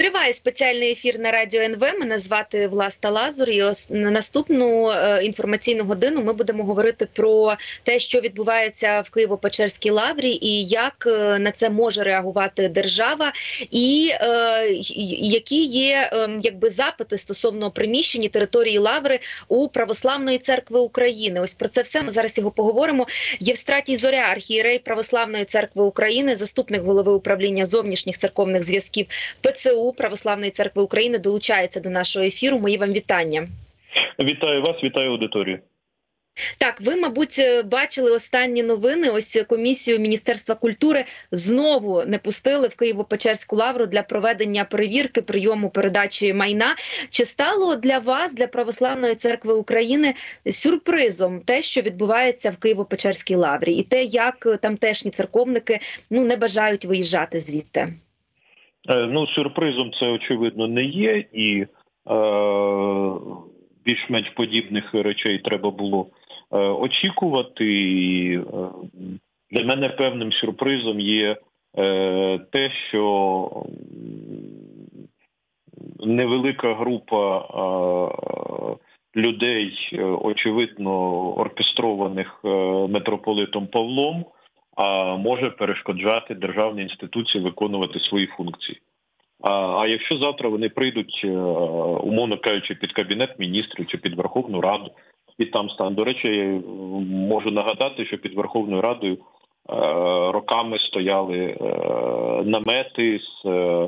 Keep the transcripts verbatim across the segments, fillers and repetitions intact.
Триває спеціальний ефір на радіо ен ве. Мене звати Власта Лазур. І ось на наступну е, інформаційну годину ми будемо говорити про те, що відбувається в Києво-Печерській лаврі і як е, на це може реагувати держава, і е, які є е, якби запити стосовно приміщень і території лаври у Православної церкви України. Ось про це все ми зараз його поговоримо. Євстратій Зоря, архієрей Православної церкви України, заступник голови управління зовнішніх церковних зв'язків пе це у Православної церкви України, долучається до нашого ефіру. Мої вам вітання. Вітаю вас, вітаю аудиторію. Так, ви, мабуть, бачили останні новини. Ось комісію Міністерства культури знову не пустили в Києво-Печерську лавру для проведення перевірки, прийому, передачі майна. Чи стало для вас, для Православної церкви України, сюрпризом те, що відбувається в Києво-Печерській лаврі? І те, як тамтешні церковники ну, не бажають виїжджати звідти? Ну, сюрпризом це, очевидно, не є. І е, більш-менш подібних речей треба було е, очікувати. І, е, для мене певним сюрпризом є е, те, що невелика група е, людей, очевидно, оркестрованих е, митрополитом Павлом, а може перешкоджати державній інституції виконувати свої функції. А, а якщо завтра вони прийдуть, умовно кажучи, під Кабінет міністрів чи під Верховну Раду, і там стан. До речі, можу нагадати, що під Верховною Радою е, роками стояли е, намети з е,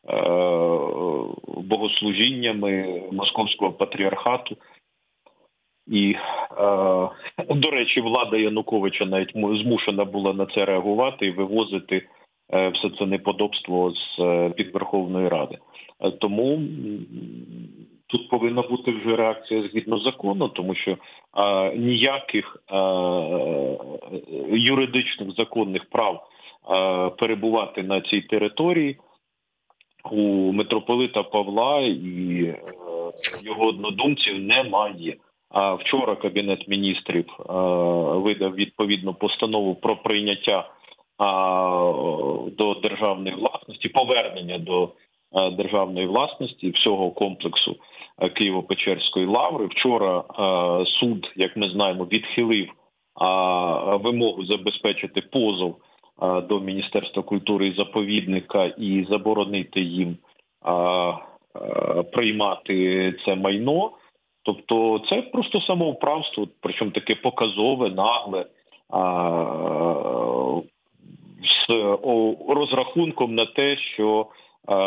богослужіннями Московського патріархату. І, е, до речі, влада Януковича навіть змушена була на це реагувати і вивозити е, все це неподобство з е, під Верховної Ради. Е, тому тут повинна бути вже реакція згідно закону, тому що е, ніяких е, юридичних законних прав е, перебувати на цій території у митрополита Павла і е, його однодумців немає. А вчора Кабінет міністрів е, видав відповідну постанову про прийняття е, до державної власності, повернення до е, державної власності всього комплексу е, Києво-Печерської лаври. Вчора е, суд, як ми знаємо, відхилив е, вимогу забезпечити позов е, до Міністерства культури і заповідника і заборонити їм е, е, приймати це майно. Тобто це просто самоуправство, причому таке показове, нагле, а, з о, розрахунком на те, що а,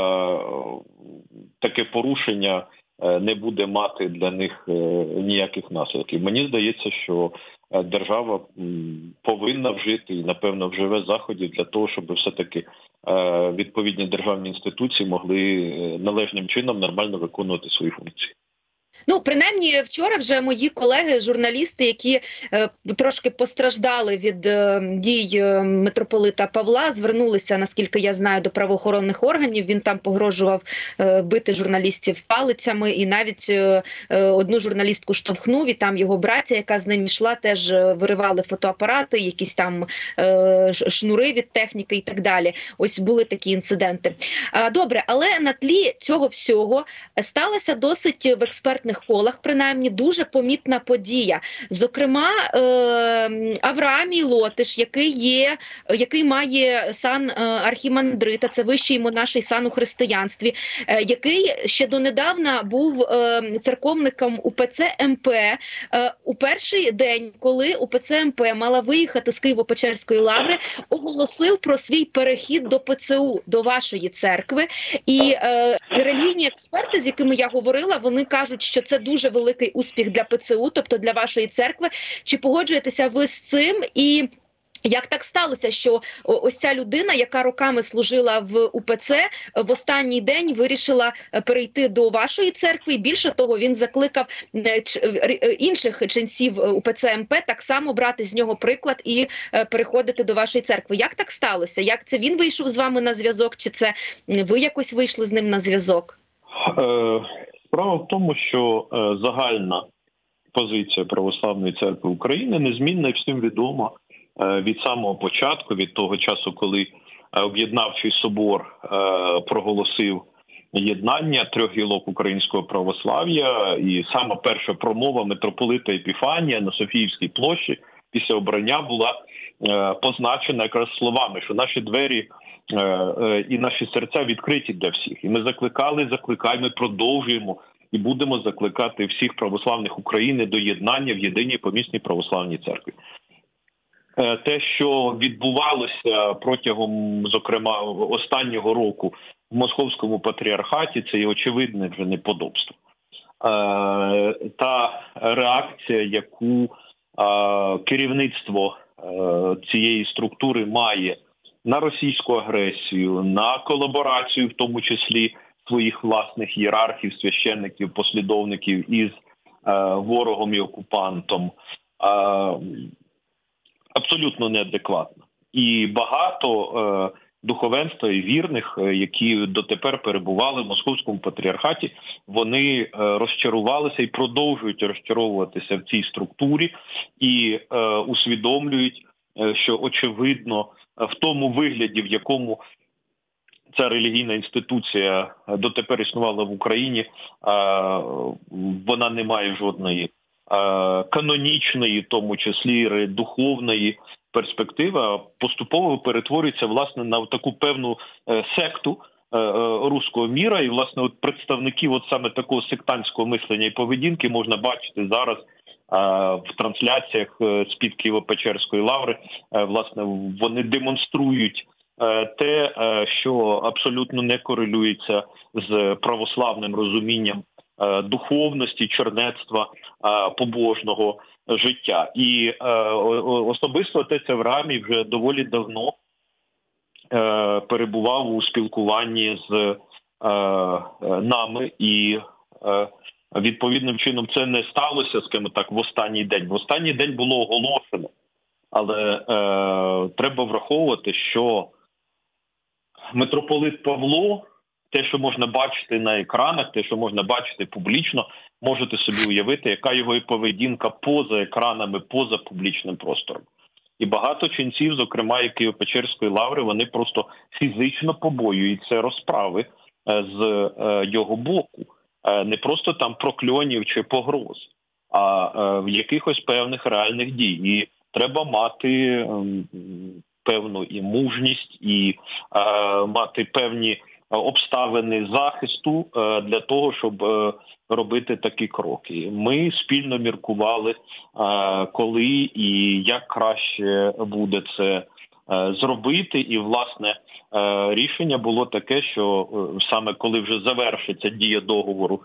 таке порушення не буде мати для них ніяких наслідків. Мені здається, що держава повинна вжити і, напевно, вживе заходів для того, щоб все-таки відповідні державні інституції могли належним чином нормально виконувати свої функції. Ну, принаймні, вчора вже мої колеги, журналісти, які е, трошки постраждали від е, дій е, митрополита Павла, звернулися, наскільки я знаю, до правоохоронних органів. Він там погрожував е, бити журналістів палицями і навіть е, е, одну журналістку штовхнув, і там його братя, яка з ним йшла, теж виривали фотоапарати, якісь там е, шнури від техніки і так далі. Ось були такі інциденти. А, добре, але на тлі цього всього сталося досить в експертних колах, принаймні, дуже помітна подія. Зокрема, е, Авраамій Лотиш, який є, який має сан е, архімандрита, це вищий монаший сан у християнстві, е, який ще донедавна був е, церковником у пе це ем пе. Е, у перший день, коли у пе це ем пе мала виїхати з Києво-Печерської лаври, оголосив про свій перехід до пе це у, до вашої церкви. І е, релігійні експерти, з якими я говорила, вони кажуть, що це дуже великий успіх для пе це у, тобто для вашої церкви. Чи погоджуєтеся ви з цим? І як так сталося, що ось ця людина, яка роками служила в у пе це, в останній день вирішила перейти до вашої церкви, і більше того, він закликав інших ченців у пе це ем пе так само брати з нього приклад і переходити до вашої церкви. Як так сталося? Як це він вийшов з вами на зв'язок, чи це ви якось вийшли з ним на зв'язок? Справа в тому, що е, загальна позиція Православної церкви України незмінна і всім відома е, від самого початку, від того часу, коли е, Об'єднавчий собор е, проголосив єднання трьох гілок українського православ'я. І сама перша промова митрополита Епіфанія на Софіївській площі після обрання була е, позначена якраз словами, що наші двері е, е, і наші серця відкриті для всіх. І ми закликали, закликаємо, ми продовжуємо і будемо закликати всіх православних України до єднання в єдиній помісній православній церкві. Е, те, що відбувалося протягом, зокрема, останнього року в Московському патріархаті, це є очевидне вже неподобство. Е, та реакція, яку е, керівництво е, цієї структури має на російську агресію, на колаборацію, в тому числі своїх власних ієрархів, священників, послідовників із е, ворогом і окупантом, е, абсолютно неадекватно. І багато е, духовенства і вірних, які дотепер перебували в Московському патріархаті, вони розчарувалися і продовжують розчаровуватися в цій структурі і е, усвідомлюють, що очевидно в тому вигляді, в якому ця релігійна інституція дотепер існувала в Україні, е, вона не має жодної е, канонічної, в тому числі духовної перспектива, поступово перетворюється, власне, на таку певну е, секту е, е, руського міра. І, власне, от представників от саме такого сектантського мислення і поведінки можна бачити зараз е, в трансляціях е, з-під Києво-Печерської лаври. Е, власне, вони демонструють е, те, е, що абсолютно не корелюється з православним розумінням е, духовності, чернецтва, е, побожного життя. І е, особисто отець Авраамій вже доволі давно е, перебував у спілкуванні з е, нами, і е, відповідним чином це не сталося, скажімо так, в останній день. В останній день було оголошено, але е, треба враховувати, що митрополит Павло, те, що можна бачити на екранах, те, що можна бачити публічно, можете собі уявити, яка його і поведінка поза екранами, поза публічним простором. І багато ченців, зокрема і Києво-Печерської лаври, вони просто фізично побоюються розправи з його боку. Не просто там прокльонів чи погроз, а в якихось певних реальних дій. І треба мати певну і мужність, і мати певні обставини захисту для того, щоб робити такі кроки. Ми спільно міркували, коли і як краще буде це зробити. І, власне, рішення було таке, що саме коли вже завершиться дія договору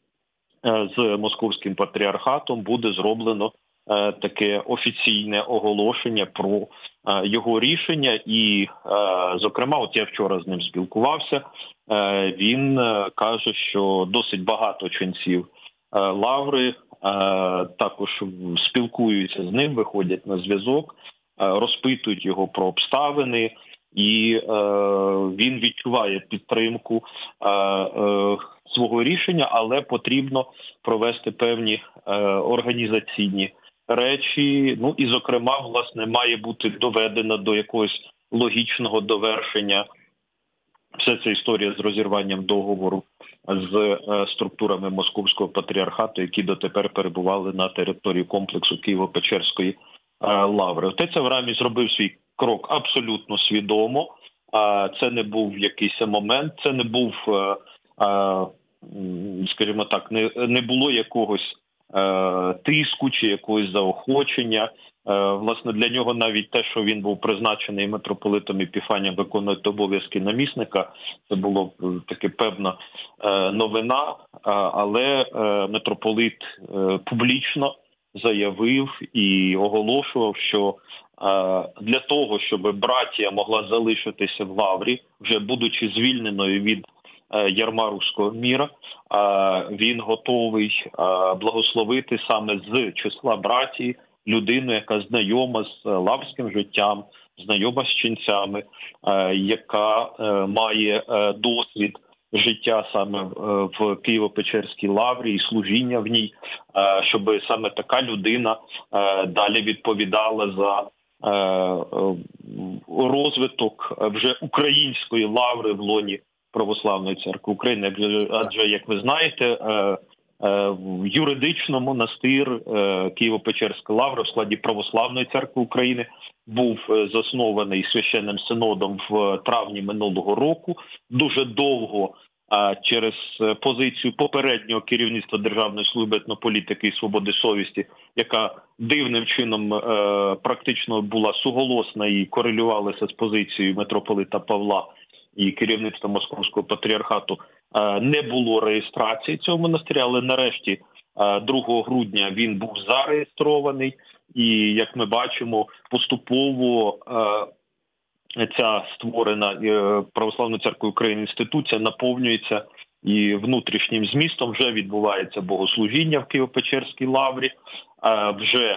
з Московським патріархатом, буде зроблено таке офіційне оголошення про його рішення. І, зокрема, от я вчора з ним спілкувався, він каже, що досить багато ченців лаври також спілкуються з ним, виходять на зв'язок, розпитують його про обставини, і він відчуває підтримку свого рішення, але потрібно провести певні організаційні речі. Ну і, зокрема, власне, має бути доведена до якогось логічного довершення вся ця історія з розірванням договору з структурами Московського патріархату, які дотепер перебували на території комплексу Києво-Печерської лаври. Отець Авраамій зробив свій крок абсолютно свідомо. Це не був якийсь момент, це не був, скажімо так, не, не було якогось тиску чи якогось заохочення. Власне, для нього навіть те, що він був призначений митрополитом Епіфанієм виконувати обов'язки намісника, це було таки певна новина, але митрополит публічно заявив і оголошував, що для того, щоб братія могла залишитися в лаврі, вже будучи звільненою від ярма руського міра, він готовий благословити саме з числа братії людину, яка знайома з лаврським життям, знайома з ченцями, яка має досвід життя саме в Києво-Печерській лаврі і служіння в ній, щоб саме така людина далі відповідала за розвиток вже української лаври в лоні Православної церкви України, адже, адже як ви знаєте, е, юридично монастир Києво-Печерська лавра в складі Православної церкви України був заснований священним синодом в травні минулого року. Дуже довго через позицію попереднього керівництва Державної служби етнополітики і свободи совісті, яка дивним чином практично була суголосна і корелювалася з позицією митрополита Павла і керівництва Московського патріархату, не було реєстрації цього монастиря, але нарешті другого грудня він був зареєстрований. І, як ми бачимо, поступово ця створена Православною церквою України інституція наповнюється і внутрішнім змістом. Вже відбувається богослужіння в Києво-Печерській лаврі, вже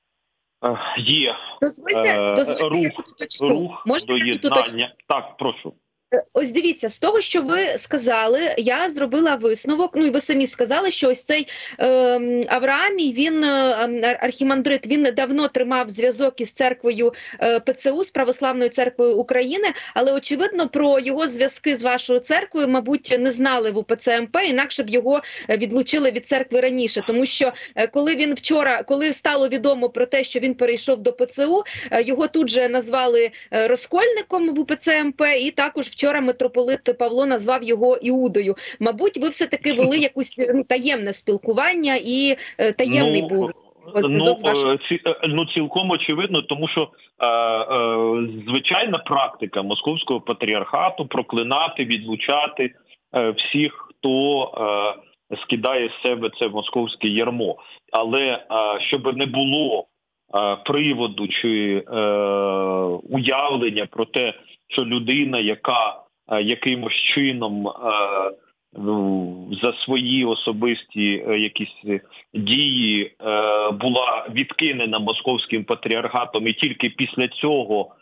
є дозвольте, дозвольте, рух, рух до єднання. Так, прошу. Ось дивіться, з того, що ви сказали, я зробила висновок, ну і ви самі сказали, що ось цей е, Авраамій, він, е, архімандрит, він давно тримав зв'язок із церквою е, ПЦУ, з Православною церквою України, але, очевидно, про його зв'язки з вашою церквою, мабуть, не знали в УПЦ МП, інакше б його відлучили від церкви раніше, тому що е, коли він вчора, коли стало відомо про те, що він перейшов до ПЦУ, е, його тут же назвали е, розкольником в УПЦ МП, і також вчора митрополит Павло назвав його Іудою. Мабуть, ви все-таки вели якусь ну, таємне спілкування і е, таємний ну, був зв'язок ну, з вашим... ці, ну, цілком очевидно, тому що е, е, звичайна практика Московського патріархату проклинати, відлучати е, всіх, хто е, скидає з себе це московське ярмо. Але е, щоб не було е, приводу чи е, уявлення про те, що людина, яка е, якимось чином е, за свої особисті е, якісь дії е, була відкинена московським патріархатом і тільки після цього е,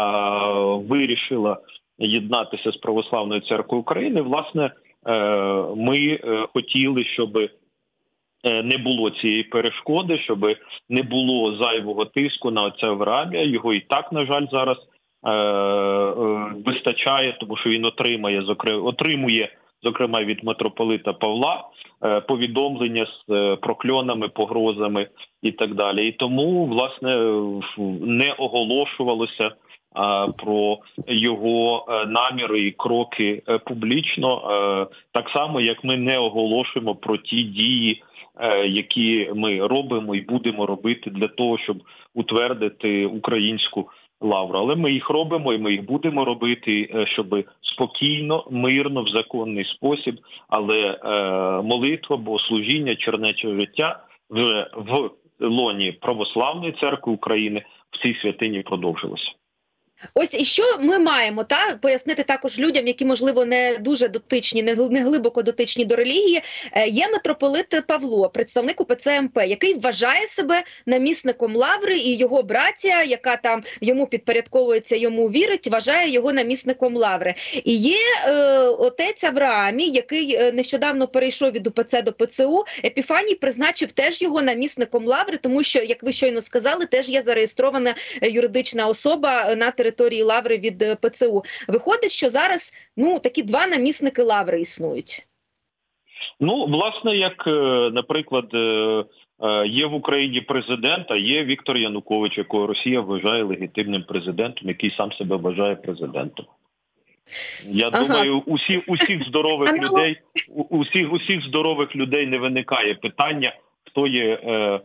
вирішила єднатися з Православною церквою України, власне, е, ми е, хотіли, щоб не було цієї перешкоди, щоб не було зайвого тиску на отця Авраамія. Його і так, на жаль, зараз е, е, вистачає, тому що він отримає, зокрема, отримує, зокрема, від митрополита Павла е, повідомлення з е, прокльонами, погрозами і так далі. І тому, власне, не оголошувалося е, про його е, наміри і кроки е, публічно, е, так само, як ми не оголошуємо про ті дії, які ми робимо і будемо робити для того, щоб утвердити українську лавру. Але ми їх робимо і ми їх будемо робити, щоб спокійно, мирно, в законний спосіб, але молитва, богослужіння, чернече життя вже в лоні Православної церкви України в цій святині продовжилося. Ось і що ми маємо та пояснити також людям, які, можливо, не дуже дотичні, не, не глибоко дотичні до релігії. Е, є митрополит Павло, представник УПЦ МП, який вважає себе намісником лаври, і його братія, яка там йому підпорядковується, йому вірить, вважає його намісником лаври. І є е, отець Авраамій, який нещодавно перейшов від УПЦ до ПЦУ. Епіфаній призначив теж його намісником лаври, тому що, як ви щойно сказали, теж є зареєстрована юридична особа на території території лаври від ПЦУ. Виходить, що зараз ну такі два намісники лаври існують. Ну, власне, як, наприклад, є в Україні президент, а є Віктор Янукович, якого Росія вважає легітимним президентом, який сам себе вважає президентом. Я ага. думаю, усі, усіх здорових людей, усіх, усіх здорових людей не виникає питання, хто є е, е,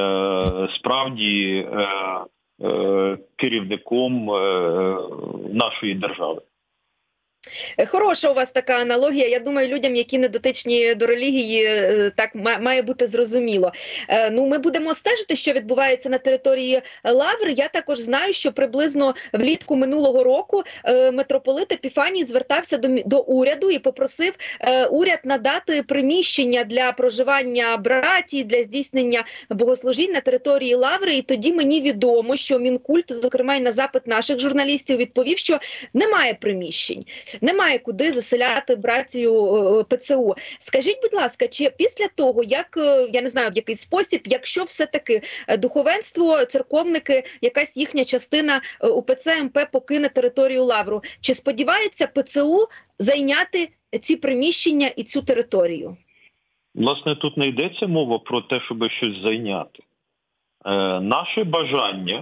справді е, керівником нашої держави. Хороша у вас така аналогія. Я думаю, людям, які не дотичні до релігії, так має бути зрозуміло. Ну, ми будемо стежити, що відбувається на території лаври. Я також знаю, що приблизно влітку минулого року митрополит Епіфаній звертався до, до уряду і попросив уряд надати приміщення для проживання братії, для здійснення богослужінь на території лаври. І тоді мені відомо, що Мінкульт, зокрема і на запит наших журналістів, відповів, що немає приміщень. Немає немає куди заселяти братію ПЦУ. Скажіть, будь ласка, чи після того, як, я не знаю, в який спосіб, якщо все-таки духовенство, церковники, якась їхня частина УПЦ МП покине територію Лавру, чи сподівається ПЦУ зайняти ці приміщення і цю територію? Власне, тут не йдеться мова про те, щоб щось зайняти. Е, наше бажання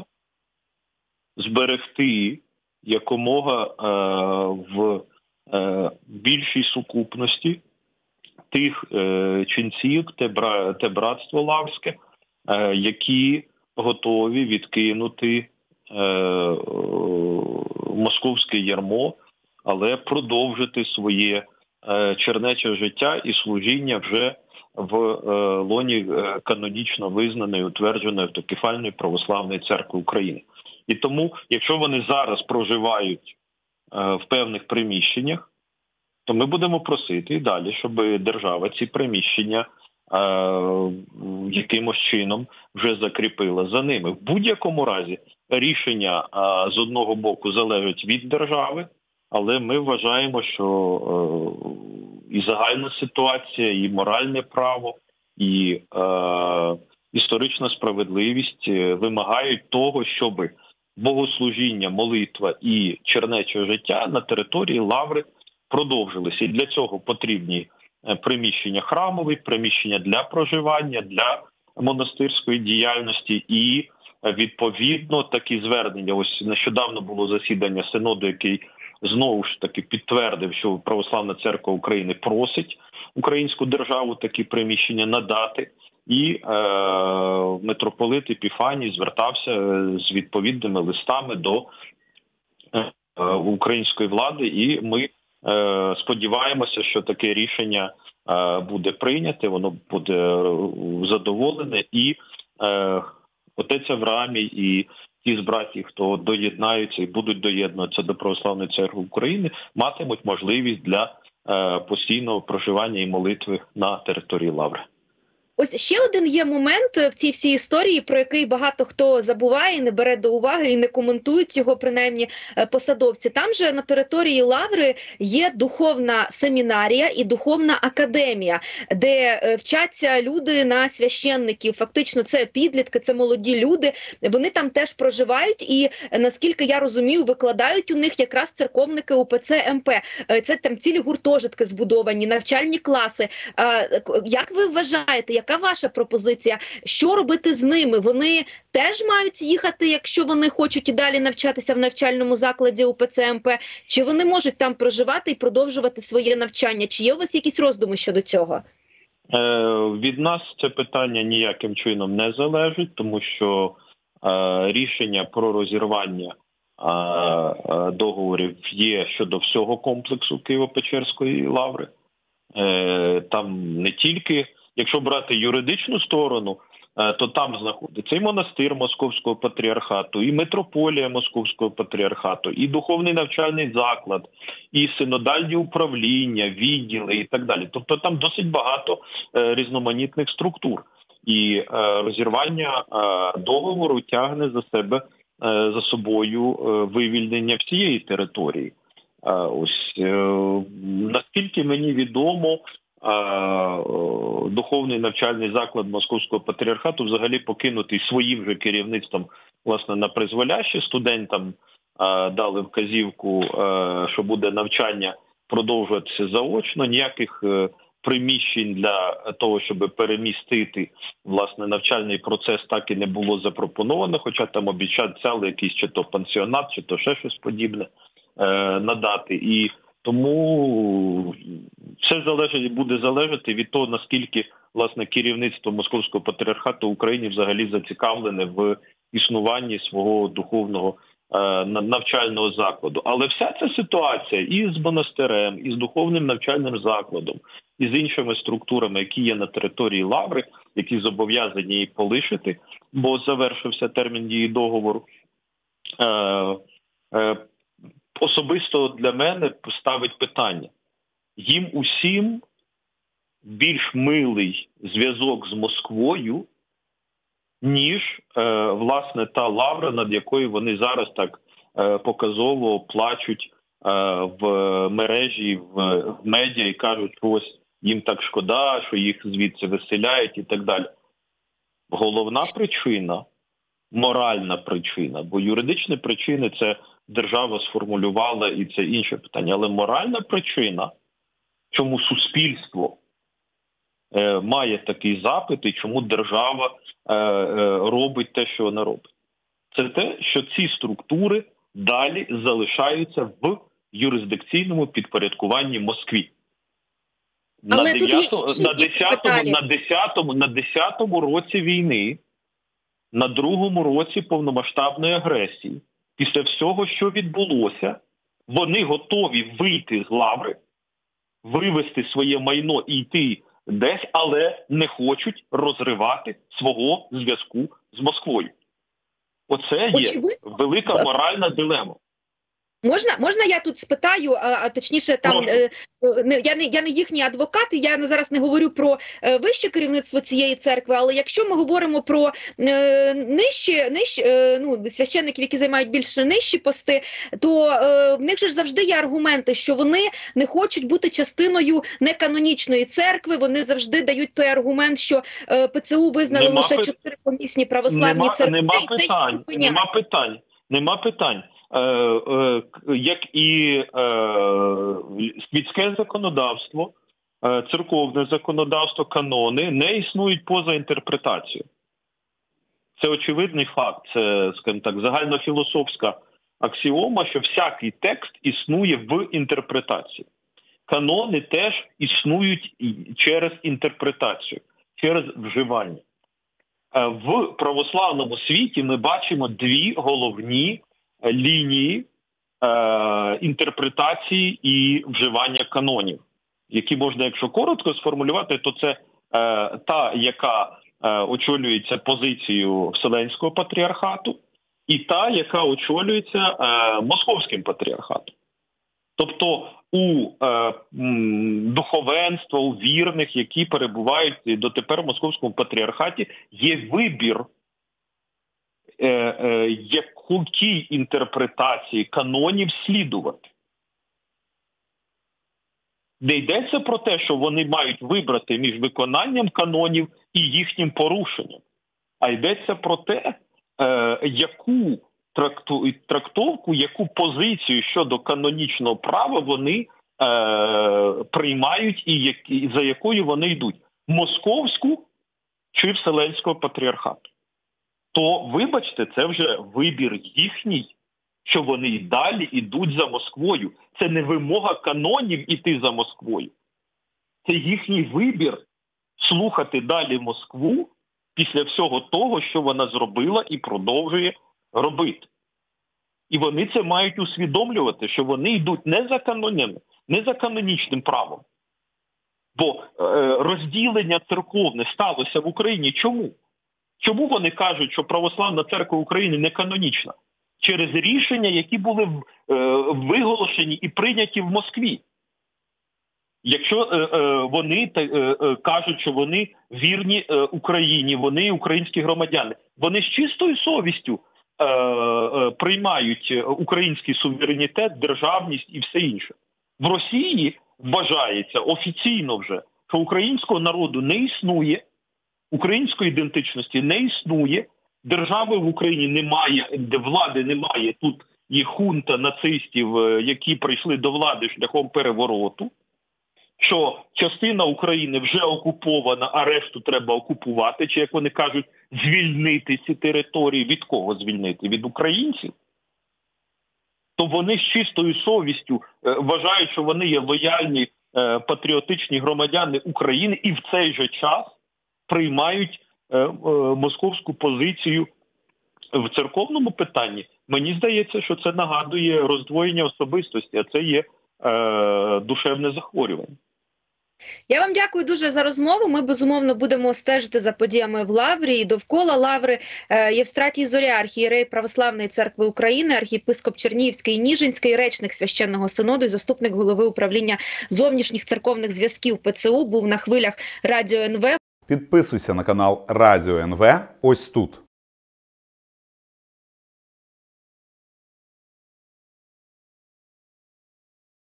зберегти якомога е, в е, більшій сукупності тих е, ченців, те, бра, те братство лаврське, е, які готові відкинути е, е, московське ярмо, але продовжити своє е, чернече життя і служіння вже в е, лоні е, канонічно визнаної, утвердженої автокефальної православної церкви України. І тому, якщо вони зараз проживають е, в певних приміщеннях, то ми будемо просити і далі, щоб держава ці приміщення е, якимось чином вже закріпила за ними. В будь-якому разі рішення е, з одного боку залежить від держави, але ми вважаємо, що е, і загальна ситуація, і моральне право, і е, історична справедливість вимагають того, щоб богослужіння, молитва і чернече життя на території Лаври продовжилися. І для цього потрібні приміщення храмові, приміщення для проживання, для монастирської діяльності і, відповідно, такі звернення. Ось нещодавно було засідання Синоду, який знову ж таки підтвердив, що Православна Церква України просить українську державу такі приміщення надати. І е, митрополит Епіфаній звертався з відповідними листами до е, української влади, і ми е, сподіваємося, що таке рішення е, буде прийняте, воно буде задоволене, і е, отець Авраамій і ті з братів, хто доєднаються і будуть доєднуватися до Православної Церкви України, матимуть можливість для е, постійного проживання і молитви на території Лаври. Ось ще один є момент в цій всій історії, про який багато хто забуває, не бере до уваги і не коментують його, принаймні, посадовці. Там же на території Лаври є духовна семінарія і духовна академія, де вчаться люди на священників. Фактично це підлітки, це молоді люди. Вони там теж проживають і, наскільки я розумію, викладають у них якраз церковники УПЦ МП. Це там цілі гуртожитки збудовані, навчальні класи. Як ви вважаєте, як Яка ваша пропозиція? Що робити з ними? Вони теж мають їхати, якщо вони хочуть і далі навчатися в навчальному закладі УПЦ МП? Чи вони можуть там проживати і продовжувати своє навчання? Чи є у вас якісь роздуми щодо цього? Е, від нас це питання ніяким чином не залежить, тому що е, рішення про розірвання е, е, договорів є щодо всього комплексу Києво-Печерської лаври. Е, там не тільки Якщо брати юридичну сторону, то там знаходиться і монастир Московського патріархату, і митрополія Московського патріархату, і духовний навчальний заклад, і синодальні управління, відділи і так далі. Тобто там досить багато різноманітних структур. І розірвання договору тягне за себе, за собою вивільнення всієї території. Ось, наскільки мені відомо, духовний навчальний заклад Московського патріархату взагалі покинутий своїм же керівництвом, власне, на призволяще. Студентам дали вказівку, що буде навчання продовжуватися заочно. Ніяких приміщень для того, щоб перемістити, власне, навчальний процес, так і не було запропоновано, хоча там обіцяли якийсь чи то пансіонат, чи то ще щось подібне надати. І тому все залежить, буде залежати від того, наскільки, власне, керівництво Московського патріархату України взагалі зацікавлене в існуванні свого духовного е, навчального закладу. Але вся ця ситуація і з монастирем, і з духовним навчальним закладом, і з іншими структурами, які є на території Лаври, які зобов'язані її полишити, бо завершився термін дії договору, е, е, особисто для мене ставить питання. Їм усім більш милий зв'язок з Москвою, ніж, е, власне, та лавра, над якою вони зараз так е, показово плачуть в мережі, в медіа і кажуть, що ось їм так шкода, що їх звідси виселяють і так далі. Головна причина – моральна причина, бо юридичні причини – це держава сформулювала і це інше питання. Але моральна причина, чому суспільство е, має такий запит і чому держава е, е, робить те, що вона робить. Це те, що ці структури далі залишаються в юрисдикційному підпорядкуванні Москві. На Але тут є дев'ятому, інші на десятому, деталі. на десятому, на десятому році війни, на другому році повномасштабної агресії, після всього, що відбулося, вони готові вийти з лаври, вивести своє майно і йти десь, але не хочуть розривати свого зв'язку з Москвою. Оце є Очевидно. велика моральна дилема. Можна, можна я тут спитаю, а, а точніше, там е, не, я не я не їхній адвокат, і я зараз не говорю про е, вище керівництво цієї церкви, але якщо ми говоримо про е, нижчі, нижчі е, ну, священників, які займають більш нижчі пости, то е, в них же ж завжди є аргументи, що вони не хочуть бути частиною неканонічної церкви, вони завжди дають той аргумент, що е, ПЦУ визнали нема лише пи... чотири помісні православні нема, церкви. нема І це питань, нема питань, нема питань. Е, е, як і е, світське законодавство, е, церковне законодавство, канони не існують поза інтерпретацією. Це очевидний факт, це, скажімо так, загальнофілософська аксіома, що всякий текст існує в інтерпретації. Канони теж існують через інтерпретацію, через вживання. Е, в православному світі ми бачимо дві головні лінії е, інтерпретації і вживання канонів, які можна, якщо коротко сформулювати, то це е, та, яка е, очолюється позицією Вселенського патріархату, і та, яка очолюється е, Московським патріархатом. Тобто у е, м, духовенства, у вірних, які перебувають дотепер в Московському патріархаті, є вибір, Е, е, якій інтерпретації канонів слідувати. Не йдеться про те, що вони мають вибрати між виконанням канонів і їхнім порушенням, а йдеться про те, е, яку тракту, трактовку, яку позицію щодо канонічного права вони е, приймають і, як, і за якою вони йдуть. Московську чи Вселенського патріархату. То, вибачте, це вже вибір їхній, що вони й далі йдуть за Москвою. Це не вимога канонів іти за Москвою. Це їхній вибір слухати далі Москву після всього того, що вона зробила і продовжує робити. І вони це мають усвідомлювати, що вони йдуть не за канонами, не за канонічним правом. Бо е, розділення церковне сталося в Україні. Чому? Чому вони кажуть, що Православна церква України не канонічна? Через рішення, які були е, виголошені і прийняті в Москві. Якщо е, е, вони е, е, кажуть, що вони вірні е, Україні, вони українські громадяни, вони з чистою совістю е, е, приймають український суверенітет, державність і все інше. В Росії вважається офіційно вже, що українського народу не існує, української ідентичності не існує, держави в Україні немає, де влади немає, тут є хунта нацистів, які прийшли до влади шляхом перевороту, що частина України вже окупована, а решту треба окупувати, чи, як вони кажуть, звільнити ці території. Від кого звільнити? Від українців? То вони з чистою совістю вважають, що вони є лояльні патріотичні громадяни України і в цей же час приймають е, е, московську позицію в церковному питанні. Мені здається, що це нагадує роздвоєння особистості, а це є е, душевне захворювання. Я вам дякую дуже за розмову. Ми, безумовно, будемо стежити за подіями в Лаврі і довкола Лаври. Євстратій Зоря, архієрей Православної церкви України, архієпископ Чернігівський і Ніжинський, речник Священного Синоду і заступник голови управління зовнішніх церковних зв'язків ПЦУ, був на хвилях Радіо ен ве. Підписуйся на канал Радіо ен ве ось тут.